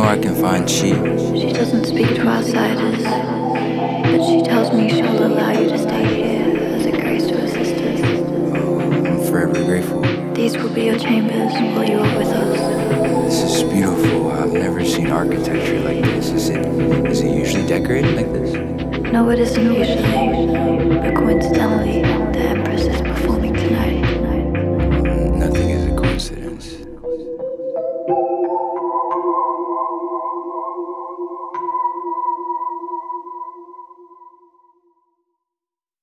I can find cheap. She doesn't speak to outsiders, but she tells me she'll allow you to stay here as a grace to her sisters. Oh, I'm forever grateful. These will be your chambers while you are with us. This is beautiful. I've never seen architecture like this. Is it usually decorated like this? No, it isn't usually, but coincidentally, the Empress is performing tonight. Nothing is a coincidence.